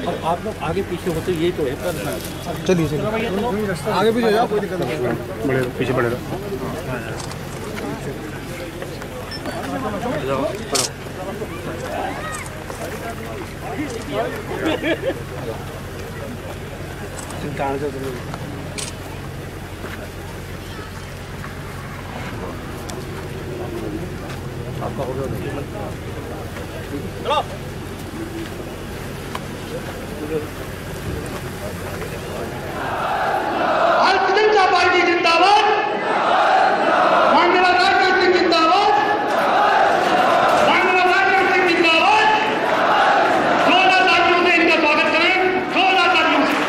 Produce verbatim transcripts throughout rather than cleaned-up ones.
अब आप लोग आगे पीछे होते यही तो है। चलिए चलिए आगे पीछे जाओ, कोई दिक्कत नहीं। बड़े पीछे बड़े आपका हो गया भारतीय जनता पार्टी जिंदाबाद, माननीय राजनाथ सिंह जिंदाबाद, माननीय राजनाथ सिंह जिंदाबाद। जोरदार तालियों से इनका स्वागत करें, जोरदार तालियों से।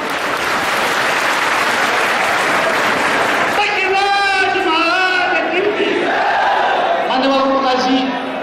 शिवराज महाराज की माननीय Prakash ji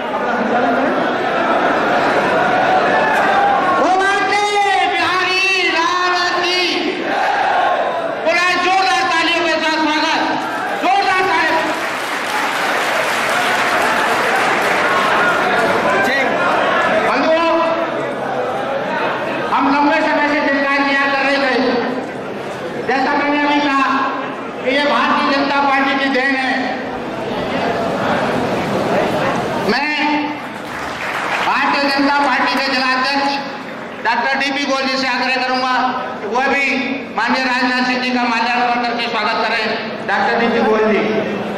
doctor D P Goyal ji से आग्रह करूंगा कि वह भी माननीय राजनाथ सिंह जी का माल्यार्पण करके स्वागत करें। Doctor D P Goyal ji.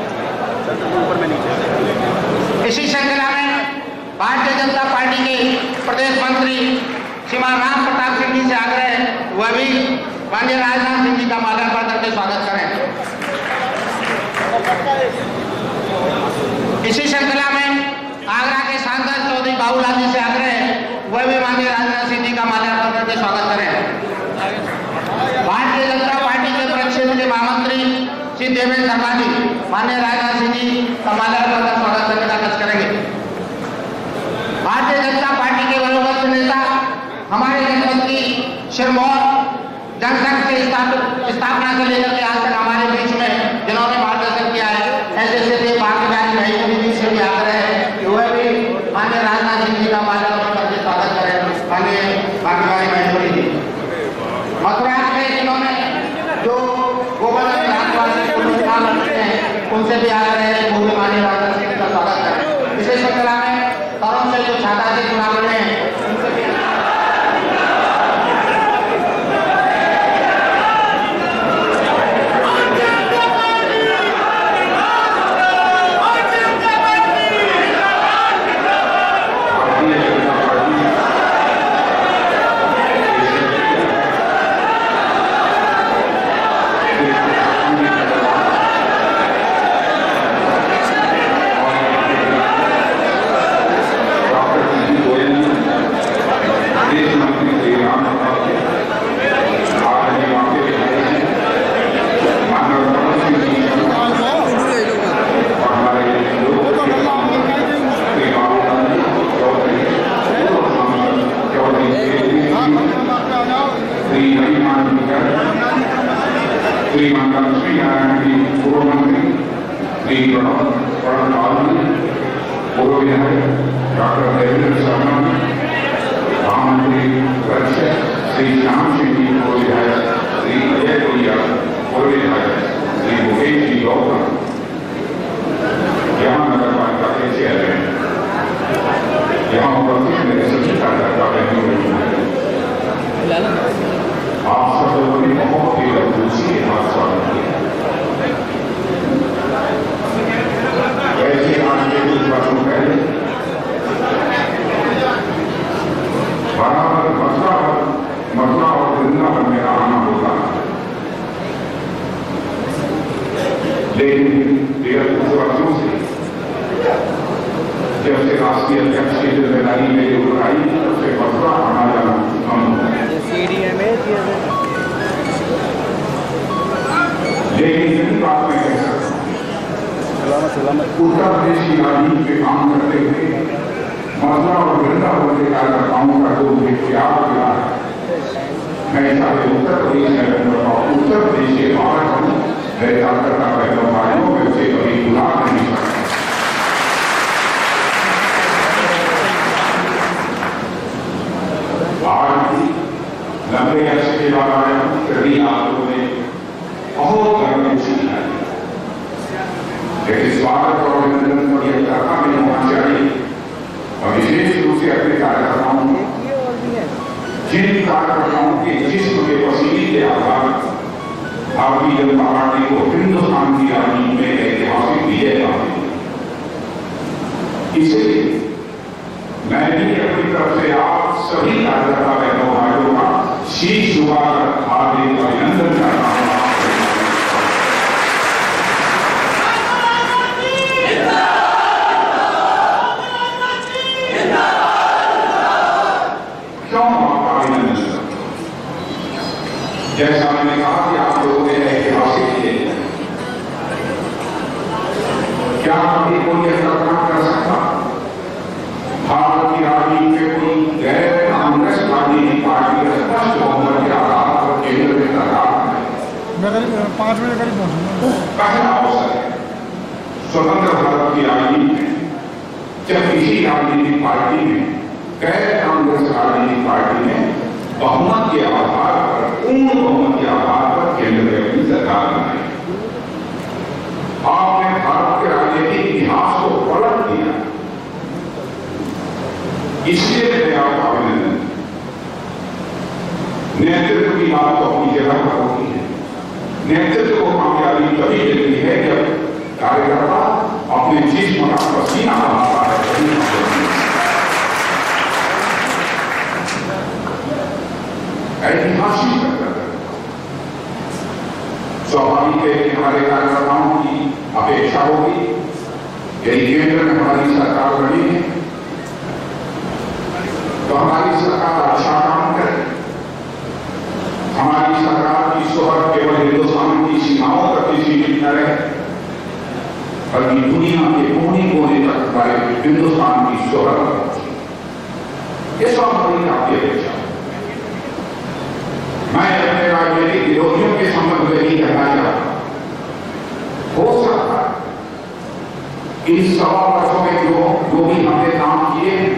इसी श्रृंखला में भारतीय जनता पार्टी के प्रदेश मंत्री श्रीमान राम प्रताप सिंह जी से आग्रह है वह भी माननीय राजनाथ सिंह जी का माल्यार्पण करके स्वागत करें। इसी श्रृंखला में आगरा के सांसद चौधरी बाबूलाल जी से आग्रह है वह भी माननीय राजनाथ सिंह जी का माल्यार्पण करके स्वागत करें। भारतीय जनता पार्टी के प्रक्षेत्र के महामंत्री श्री देवेंद्र शर्मा जी माननीय राजनाथ सिंह जी का माल्यार्पण कर स्वागत करने का कष्ट करेंगे। भारतीय जनता पार्टी के वयोवृद्ध नेता हमारे जनपद की सिरमौर जनसंघ के स्थापना से लेकर के आज तक हमारे बीच में जिन्होंने मार्गदर्शन किया है ऐसे ऐसे भाग्यवान भाई जी से भी आग्रह है कि वह भी माननीय राजनाथ सिंह जी का माल्यार्पण करके स्वागत करें। माननीय भाग्यवान भाई जी मथुरा में जिन्होंने जो गोवर्धन रखते हैं उनसे भी आग्रह है वो भी माननीय राजनाथ सिंह का स्वागत करें। इसी श्रृंखला में तरुण से जो छाता से चुनाव लड़े हैं उनसे भी डॉक्टर देवेंद्र शर्मा महामंत्री श्री श्याम सिंह जी पूर्व विधायक श्री अजय भैया पूर्व विधायक श्री मुकेश जी गौतम यहाँ नगर पालिका के चेयरमैन यहाँ उपस्थित मेरे सभी कार्यकर्ता बहनों आप सब लोगों ने बहुत ही खुशी के साथ स्वागत किया। वैसे आज के कुछ वर्षों पहले बराबर मथुरा मथुरा और वृंदावन में आना होता है, लेकिन डेढ़ कुछ वर्षों से जब से राष्ट्रीय अध्यक्ष की जिम्मेदारी मेरी उठाई तब से मथुरा आना जाना कम हो गया। लेकिन यही बात मैं कह सकता हूँ उत्तर प्रदेश की राजनीति में काम करते हुए मथुरा और वृंदावन के कार्यकर्ताओं का जो मुझे त्याग मिला है मैं चाहे उत्तर प्रदेश में रहूंगा और उत्तर प्रदेश के बाहर हूँ मैं कार्यकर्ता बहनों भाइयों में उसे कभी भुला नहीं सकता। आज भी सेवाएं सभी आप लोगों ने बहुत गर्व सीखा है, लेकिन स्वागत और अभिनंदन और यह करना भी होना चाहिए। और विशेष रूप से अपने कार्यकर्ताओं को, जिन कार्यकर्ताओं के जिस्म के पसीने के आधार भारतीय जनता पार्टी को हिंदुस्तान की राजनीति में ऐतिहासिक विजय हासिल हुई। इसलिए मैं भी अपनी तरफ से आप सभी कार्यकर्ता बहनों भाइयों का शीश झुकाकर हार्दिक अभिनंदन करता हूं। क्यों आपका अभिनंदन? जैसा मैंने कहा कि आप लोगों ने ऐतिहासिक किए, क्या कभी कोई ऐसा काम कर सकता भारत की राजनीति में कोई गैर कांग्रेस राजनीतिक पार्टी स्पष्ट बहुमत के आधार पर केंद्र में सरकार है? पांच बजे करीब पहुंचूंगा। पहला अवसर है स्वतंत्र भारत की राजनीति में, जब किसी राजनीतिक पार्टी में, गैर कांग्रेस राजनीतिक पार्टी में बहुमत के आधार पर, पूर्ण बहुमत के आधार पर केंद्र में अपनी सरकार बनाई। आपने भारत के राजनीतिक इतिहास को पलट दिया, इसलिए मैंने आपका अभिनंदन। नेतृत्व की बात तो अपनी जगह पर होती है, नेतृत्व को कामयाबी तभी मिलती है जब कार्यकर्ता अपने जिस्म का पसीना बहाता है। ऐतिहासिक स्वाभाविक है कि हमारे कार्यकर्ताओं की अपेक्षा होगी यदि केंद्र में हमारी सरकार बनी है तो हमारी सरकार अच्छा काम करे, हमारी सरकार की शोहरत केवल हिंदुस्तान की सीमाओं तक ही सीमित न रहे, बल्कि दुनिया के कोने कोने तक हमारे हिंदुस्तान की शोहरत पहुंची। ये स्वाभाविक आपकी अपेक्षा। मैं अपने राजनीतिक विरोधियों के संबंध में नहीं कहना चाहता, हो सकता है इन सवा वर्षों में जो जो भी हमने काम किए हैं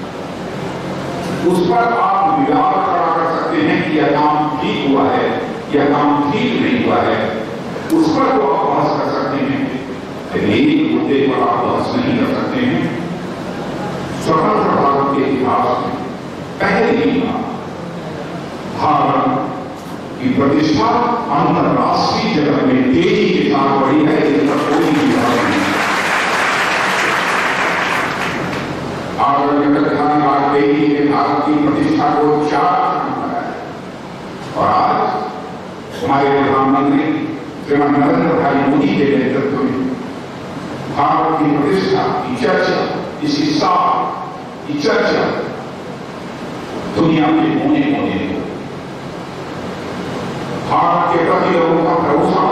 उस पर आप विवाद खड़ा कर सकते हैं कि यह काम ठीक हुआ है, यह काम ठीक नहीं हुआ है, उस पर तो आप बहस कर सकते हैं, लेकिन एक मुद्दे पर आप बहस नहीं कर सकते हैं। स्वतंत्र भारत के इतिहास में पहली बार भारत की प्रतिष्ठा अंतरराष्ट्रीय जगत में तेजी के साथ बढ़ी है, इसका कोई विवाद नहीं। आदरणीय प्रधानमंत्री वाजपेयी ने भारत की प्रतिष्ठा को चार बनाया और आज हमारे प्रधानमंत्री श्रीमान नरेंद्र भाई मोदी के नेतृत्व में भारत की प्रतिष्ठा की चर्चा, इसकी साख की चर्चा दुनिया के कोने कोने में भारत के प्रति लोगों का भरोसा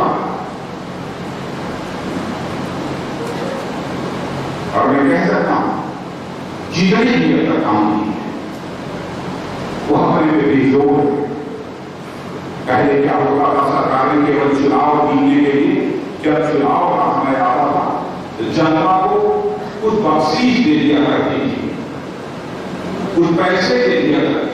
और मैं कह सकता हूं जितने भी अपना काम किए वह अपने पे भी जोर। पहले क्या होता था, सरकारें केवल चुनाव जीतने के लिए जब चुनाव का समय आता था तो जनता को कुछ बख्शीश दे दिया करती थी, कुछ पैसे दे दिया करती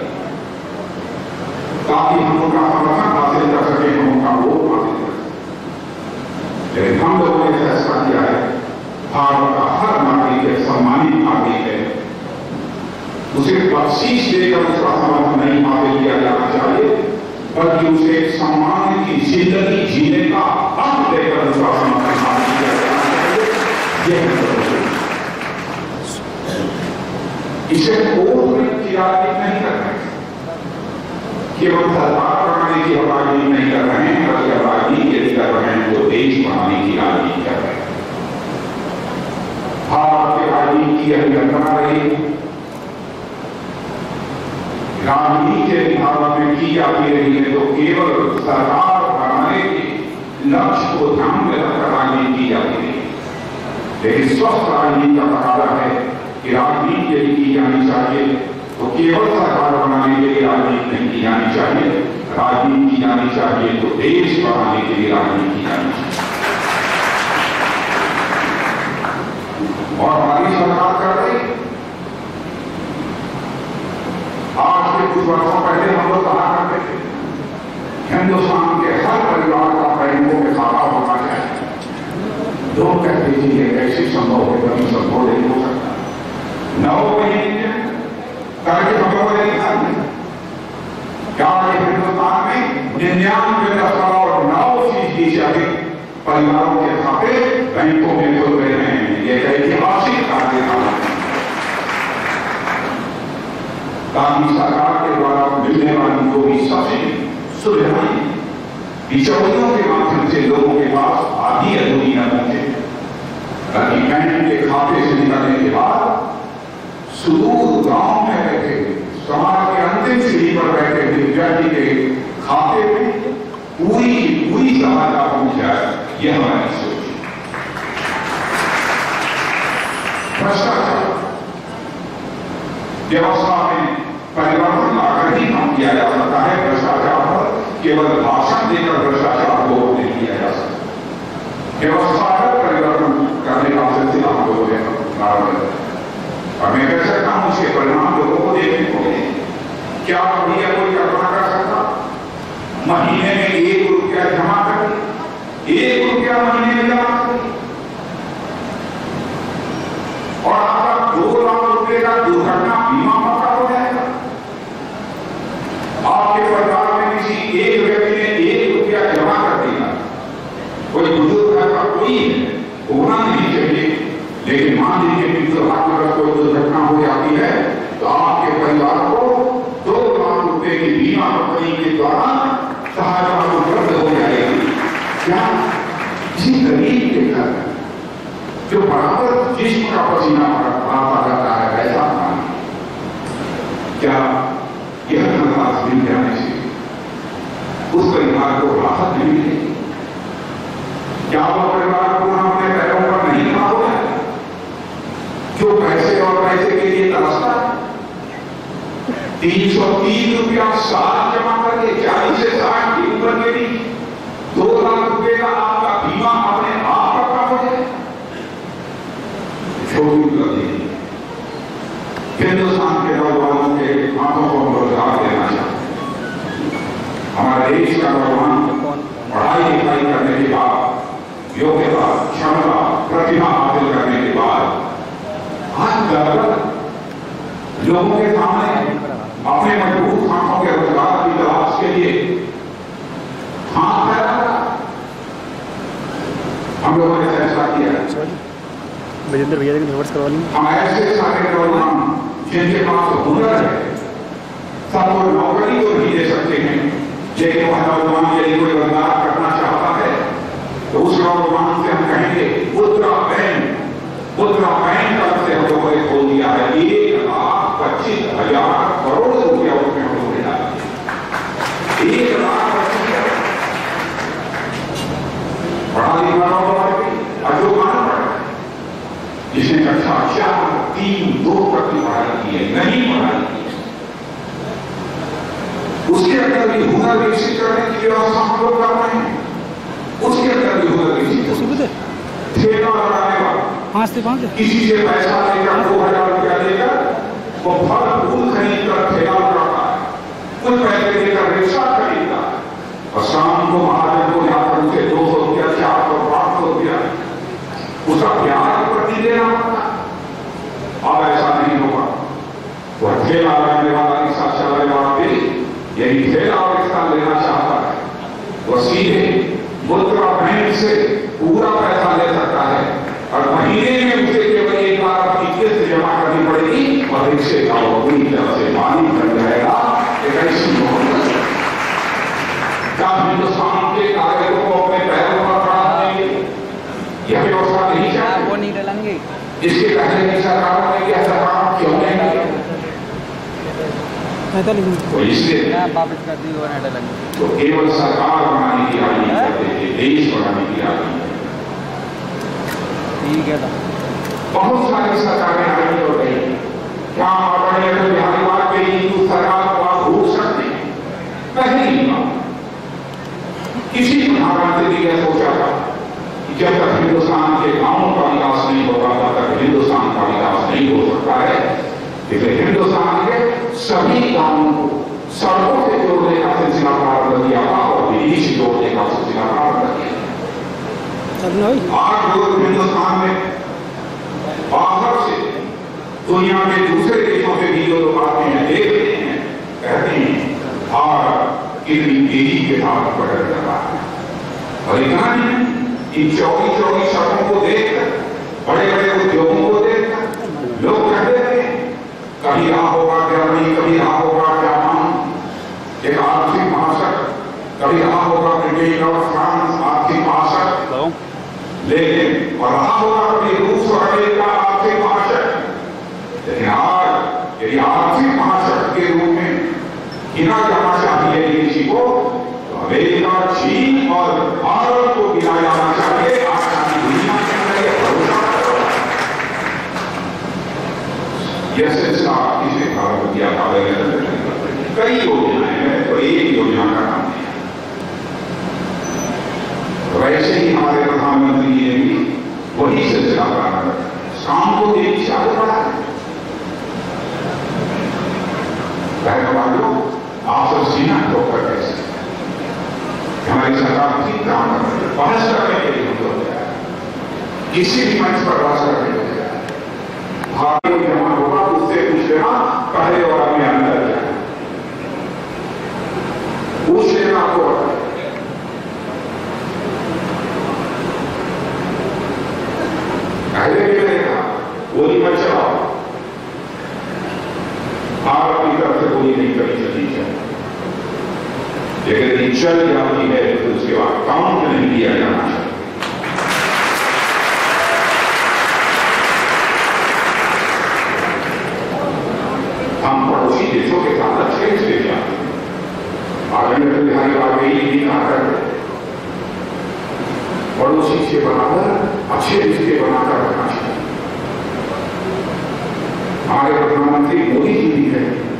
ताकि हम उनका समर्थन हासिल कर सके, हम उनका वोट हासिल कर सके। लेकिन हम लोगों ने फैसला किया है भारत का हर नागरिक एक सम्मानित नागरिक है, उसे बख्शीश देकर उसका समर्थन नहीं हासिल किया जाना चाहिए, बल्कि उसे सम्मान की जिंदगी जीने का हक देकर उसका समर्थन हासिल किया जाना चाहिए। यह इसे कोर्ट में की राजनीति नहीं कर रहे, केवल सरकार बनाने की राजनीति नहीं कर रहे हैं, बल्कि राजनीति यदि कर रहे हैं तो देश बनाने की राजनीति कर रहे हैं। भारत की राजनीति यह निरंतर रही, राजनीति यदि भारत में की जाती रही है तो केवल सरकार बनाने के लक्ष्य को ध्यान में रखकर राजनीति की जाती रही। लेकिन स्वस्थ राजनीति का तकाजा है कि राजनीति यदि की जानी चाहिए तो केवल सरकार बनाने के लिए राजनीति नहीं की जानी चाहिए, राजनीति की जानी चाहिए तो देश बनाने के लिए राजनीति की जानी चाहिए। और हमारी सरकार कर रही, आज के कुछ वर्षों पहले हम लोग कहा करते थे हिंदुस्तान के हर परिवार का बैंकों में खाता होना चाहिए। जो कहते हैं ये कैसे संभव है, कभी संभव नहीं हो सकता। नौ महीने करके संभव नहीं था क्या हिंदुस्तान में निन्यानवे दशमलव नौ फीसदी से अधिक परिवारों के खाते बैंकों में खुल गए हैं। ये ऐतिहासिक कार्य था। कांग्रेस सरकार के द्वारा मिलने वाली जो भी सब्सिडी सुविधाएं बिचौलियों के माध्यम से लोगों के पास आधी अधूरी न पहुंचे, ताकि बैंक के खाते से निकलने के बाद सुदूर गांव में बैठे समाज के अंतिम सीढ़ी पर बैठे विद्यार्थी के खाते में पूरी पूरी सहायता पहुंच जाए, यह हमारी सोच है। भ्रष्टाचार व्यवस्था में परिवर्तन लाकर ही काम किया जा सकता है। भ्रष्टाचार पर केवल भाषण देकर भ्रष्टाचार को नहीं किया जा सकता। व्यवस्था पर परिवर्तन करने का सिलसिला हम लोगों ने प्रारंभ किया और मैं कह सकता हूं उसके परिणाम लोगों को देखने को मिले। क्या भैया कोई कल्पना कर सकता महीने में एक रुपया जमा करें, एक रुपया महीने में जमा करें और आपका दो लाख रुपए का दुर्घटना बीमा पक्का हो जाएगा। आपके परिवार में किसी एक व्यक्ति ने एक रुपया जमा कर दिया, कोई बुजुर्ग का कोई होना नहीं चाहिए, लेकिन मान लीजिए कि अगर कोई दुर्घटना हो जाती है तो आपके परिवार को दो लाख रुपए की बीमा कंपनी के द्वारा सहायता उपलब्ध हो जाएगी। क्या किसी गरीब के घर जो बराबर जिस्म का पसीना आता रहता है ऐसा पानी, क्या यह धनराशि मिल जाने से उस परिवार को राहत नहीं मिलेगी? क्या वो परिवार को अपने पैरों पर नहीं खड़ा हो जाए जो पैसे और पैसे के लिए तरसता है? तीन सौ तीन रुपया साल जमा करके चालीस से साठ की उम्र के लिए दो लाख रुपए का आपका बीमा अपने आप पक्का हो जाए। छोटी उपलब्धि हिंदुस्तान के नौजवानों के हाथों को रोजगार देना चाहते हैं। हमारे देश का नौजवान पढ़ाई लिखाई करने के बाद योग्यता, क्षमता, प्रतिभा हासिल करने के बाद आज लोगों के सामने अपने मजबूत हाथों के रोजगार की तलाश के लिए हाथ फैला। हम लोगों ने फैसला किया बजेंद्र भैया लेकिन रिवर्स करवा लेंगे। हम ऐसे सारे नौजवान जिनके पास हुनर है सबको नौकरी तो नहीं दे सकते हैं, लेकिन वह नौजवान यदि कोई रोजगार करना चाहता है तो उस नौजवान से हम कहेंगे मुद्रा बैंक, मुद्रा बैंक का से हम लोगों ने खोल दिया है। एक लाख पच्चीस हजार करोड़ रुपया उसमें हम लोग मिला, एक लाख पच्चीस हजार पढ़ा लिखा नौजवान जो माना पड़ा जिसने कक्षा चार तीन दो तक की पढ़ाई की है, नहीं पढ़ाई की है, उसके अंदर भी हुनर विकसित करने की व्यवस्था हम लोग कर रहे हैं। उसके अंदर भी हुनर विकसित ठेका लगाने वाला किसी से पैसा लेकर दो हजार रुपया देकर वो फल फूल खरीद कर ठेका लगाता है, कुछ पैसे देकर रिक्शा खरीदता है और शाम को महाजन को जाकर उसे दो सौ रुपया चार सौ पांच सौ रुपया उसका ब्याज प्रति देना पड़ता। अब ऐसा नहीं होगा। वह ठेला लगाने वाला रिक्शा चलाने वाला भी यदि ठेला रिक्शा लेना चाहता है वह सीधे मुद्रा बैंक से पूरा पैसा ले सकता है और महीने में उसे केवल एक बार अपनी किस्त जमा करनी पड़ेगी और रिक्शे का वो पूरी तरह से मालिक बन जाएगा। एक ऐसी क्या हिंदुस्तान के नागरिकों को अपने पैरों पर खड़ा देंगे? यह व्यवस्था नहीं चाहिए। वो नहीं डलेंगे जिसके पहले की सरकारों ने किया, सरकार क्यों नहीं किया? तो इसलिए तो केवल सरकार बनाने की राजनीति करते थे, देश बनाने की राजनीति। बहुत सारी सरकारें आई हो गई, क्या आदरणीय अटल बिहारी वाजपेयी हिंदू सरकार को आप भूल सकते हैं? पहली बात किसी प्रधानमंत्री ने यह सोचा था कि जब तक हिंदुस्तान के गांवों का विकास नहीं होगा तब तक हिंदुस्तान का विकास नहीं हो सकता है। इसलिए हिंदुस्तान के सभी गांवों को सड़कों से जोड़ने का सिलसिला प्रारंभ किया था और आज लोग हिंदुस्तान में बाहर से दुनिया के दूसरे देशों से भी जो लोग आते हैं, देखते हैं, कहते हैं भारत कितनी तेजी के साथ बढ़ रहा है। और इतना नहीं, इन चौकी चौकी सड़कों को देखकर, बड़े बड़े उद्योगों को देखकर लोग कहते हैं कभी रहा होगा जर्मनी, कभी रहा होगा जापान, एक आर्थिक महासक, कभी रहा होगा ब्रिटेन और फ्रांस आर्थिक महासक, लेकिन और रहा होगा कभी रूस और अमेरिका आर्थिक महासक। लेकिन आज यदि आर्थिक महासक के रूप में गिना जाना चाहिए किसी को, तो अमेरिका, चीन और भारत को गिना जाना चाहिए। आज सारी दुनिया के अंदर यह भरोसा यह सिलसिला किसी भारत दिया था। कई योजनाएं हैं, तो एक योजना का नाम है। वैसे ही हमारे प्रधानमंत्री ने भी वही सिलसिला प्रारंभ किया, शाम को एक चालू बढ़ा है। वालों आप सब सीना ठोकर कैसे हमारी सरकार ठीक काम कर रही है, बहस करने के लिए हो गया, किसी भी मंच पर बहस करने के लिए भारतीय जमा होगा, उससे पूछ लेना पहले और में अंदर क्या पूछ लेना आपको। पहले भी मैंने कहा गोली मत चलाओ, आप अपनी तरफ से गोली नहीं करी चलनी चाहिए, लेकिन यदि चल जाती है तो उसके बाद काउंट नहीं किया जाना चाहिए। हम पड़ोसी देशों के साथ अच्छे रिश्ते चाहते हैं। आज अटल बिहारी वाजपेयी भी कहा करते पड़ोसी से बनाकर अच्छे रिश्ते बनाकर रखना चाहिए। हमारे प्रधानमंत्री मोदी जी भी कहते हैं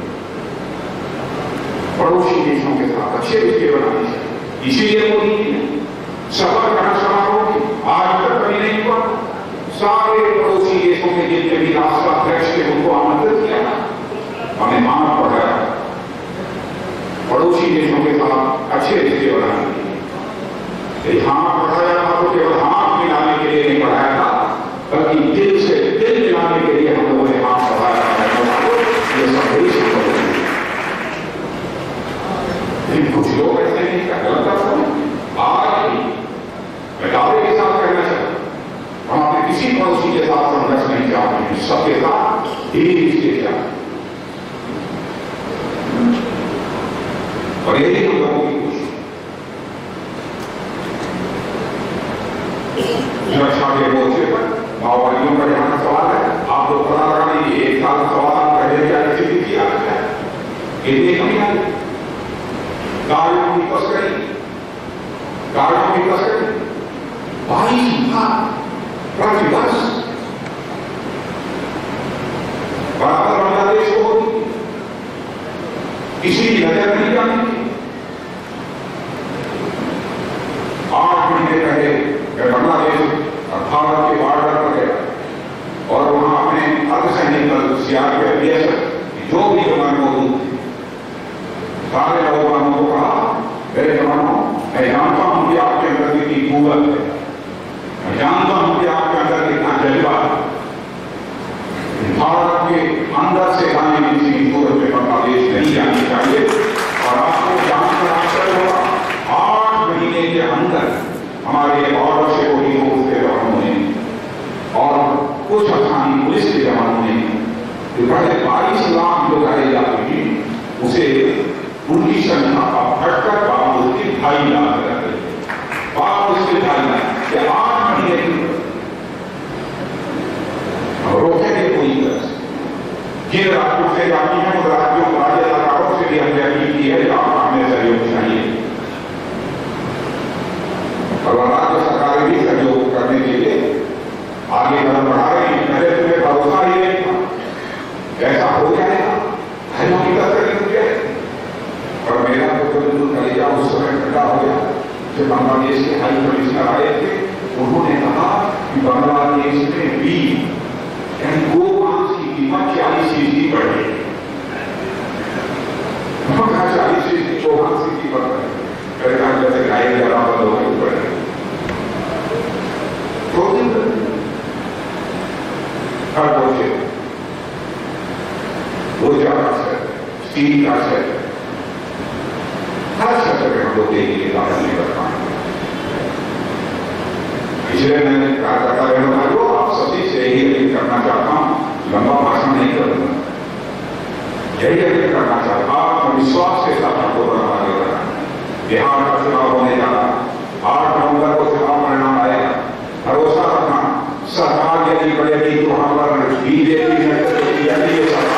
पड़ोसी देशों के साथ अच्छे रिश्ते बनाने चाहिए। इसीलिए मोदी जी ने सफल ग्रहण समारोह की आज तक कभी नहीं हुआ, सारे पड़ोसी देशों के जितने भी राष्ट्राध्यक्ष थे उनको आमंत्रित किया, हमें मान पढ़ाया पड़ोसी देशों के साथ अच्छे रिश्ते बनाने के लिए। हाथ बढ़ाया था तो केवल हाथ मिलाने के लिए नहीं बढ़ाया था, बल्कि दिल से दिल मिलाने के लिए हम लोगों ने हाथ बढ़ाया था। ये सब बड़ी सफल है। लेकिन कुछ लोग ऐसे नहीं कर गलत करते हैं। आज भी मैं दावे के साथ कहना चाहता हूं, हम अपने किसी पड़ोसी के साथ संघर्ष नहीं चाहते हैं, सबके साथ ही रिश्ते चाहते हैं। और यही हम लोगों की कोशिश सुरक्षा के मोर्चे पर माओवादियों का जहां सवाल है, आप लोग पता लगा लीजिए एक साल सवाल पहले क्या स्थिति किया है, इतनी कमी आई गाड़ियों की तस्करी, गाड़ियों की तस्करी बाईस लाख प्रति वर्ष बराबर बांग्लादेश को होती, किसी की नजर नहीं जाती। आठ महीने पहले मैं बांग्लादेश और भारत के बॉर्डर पर गया और वहां अपने अर्धसैनिक बल सीआरपीएफ बीएसएफ जो भी जवान मौजूद थे, सारे नौजवानों को कहा मेरे जवानों, मैं जानता हूं कि आपके अंदर कितनी कुव्वत है, मैं जानता हूं कि आपके अंदर कितना जज्बा है, भारत के अंदर से आने किसी भी सूरत में बांग्लादेश नहीं जानी चाहिए। और आपको जानकर आश्चर्य होगा, आठ महीने के अंदर हमारे बॉर्डर सिक्योरिटी फोर्स के जवानों ने और कुछ स्थानीय पुलिस के जवानों ने पहले बाईस लाख जो गाड़ी जाती थी उसे उनकी संख्या का घटकर बाप उसके ढाई लाख कर दिए। बाप उसके ढाई लाख के आठ महीने की रोकेंगे पूरी तरह से। जिन राज्यों से जाती है उन राज्यों राज्य सरकारों से भी हमने अपील की है कि आपका हमें सहयोग चाहिए और राज्य सरकारें भी सहयोग करने के लिए आगे कदम बढ़ा रही है। पहले तुम्हें भरोसा ही नहीं था ऐसा हो जाएगा, बहनों की तस्करी हो जाए। और मेरा तो बिल्कुल कलेजा उस समय ठंडा हो गया जब बांग्लादेश के हाई कमिश्नर आए थे, उन्होंने कहा कि बांग्लादेश में भी गो मांस की कीमत चालीस फीसदी बढ़ गई, चालीस फीसदी चौहान फीसदी बढ़ गई, जैसे गाय ज्यादा बंद हो गई बढ़ गई। ऊर्जा का सेट, स्टील का सेट, हर क्षेत्र में हम लोग तेजी के साथ नहीं कर पाएंगे। इसलिए मैं कार्यकर्ता बहनों भाइयों आप सभी से यही अपील करना चाहता हूं, लंबा भाषण नहीं करूंगा, यही अपील करना चाहता हूं, आत्मविश्वास के साथ हमको आगे बढ़ना है। बिहार का चुनाव होने जा रहा है, आठ नवंबर को चुनाव परिणाम आएगा, भरोसा रखना सरकार यदि बढ़ेगी तो वहां पर बीजेपी में सरकार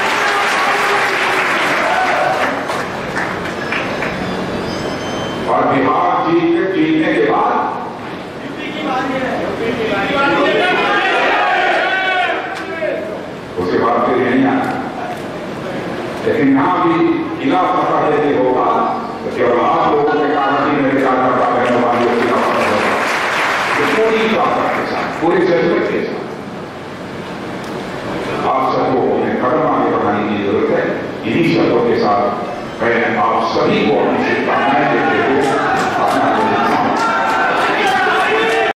और बिहार जीत के जीतने के बाद उसके बाद फिर नहीं आना, लेकिन यहां भी जिला फतह यदि होगा तो केवल आठ लोगों के कारण ही मेरे कार्यकर्ता बहनों वालों जिला फतह होगा, पूरी ताकत के साथ, पूरी जरूरत के साथ आप सबको अपने कदम आगे बढ़ाने की जरूरत है। इन्हीं शब्दों के साथ मैं आप सभी को अपनी शुभकामनाएं